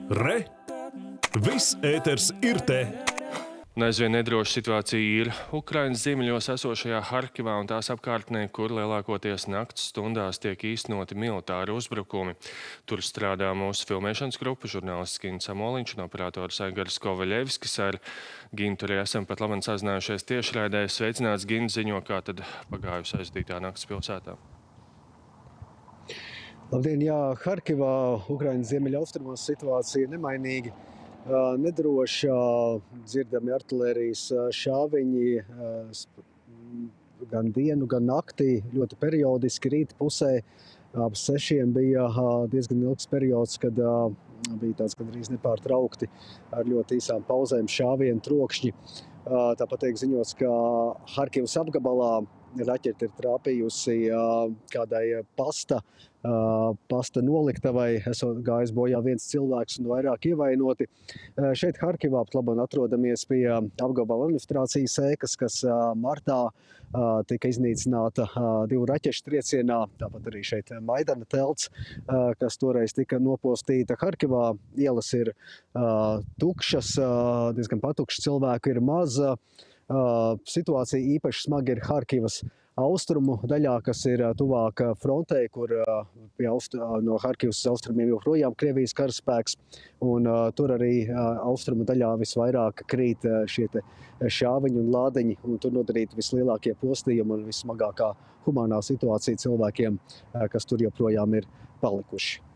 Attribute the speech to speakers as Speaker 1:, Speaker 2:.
Speaker 1: Re! Viss ēters ir te!
Speaker 2: Un aizvien nedroša situācija ir Ukrainas ziemeļos esošajā Harkivā un tās apkārtnē, kur lielākoties nakts stundās tiek īstenoti militāri uzbrukumi. Tur strādā mūsu filmēšanas grupa, žurnālists Gins Samoliņš un operators Aigaris Kovaļevskis. Ar Gintu arī esam pat labāk sazinājušies tiešraidē. Sveicināts, Gins, ziņo, kā tad pagājusi aizdītā nakts pilsētā.
Speaker 3: Labdien, jā, Harkivā, Ukrainas ziemeļaustrumos situācija nemainīga. Nedroša, dzirdami artilērijas šāviņi gan dienu, gan naktī, ļoti periodiski. Rīta pusē ap 6 bija diezgan ilgs periods, kad bija tāds gandrīz nepārtraukti ar ļoti īsām pauzēm šāvienu trokšņi. Tāpat tiek ziņots, ka Harkivas apgabalā raķete ir trāpījusi kādai pasta noliktavai, esot gājis bojā viens cilvēks un vairāk ievainoti. Šeit Harkivā pat labāk atrodamies pie apgabala administrācijas ēkas, kas martā tika iznīcināta 2 raķešu triecienā. Tāpat arī šeit Maidana telts, kas toreiz tika nopostīta. Harkivā ielas ir tukšas, diezgan patukšas, cilvēku ir maz. Situācija īpaši smagi ir Harkivas austrumu daļā, kas ir tuvāk frontei, kur no Harkivas austrumiem joprojām Krievijas karaspēks. Un tur arī austrumu daļā visvairāk krīt šie šāviņi un lādiņi, un tur nodarīti vislielākie postījumi un vissmagākā humānā situācija cilvēkiem, kas tur joprojām ir palikuši.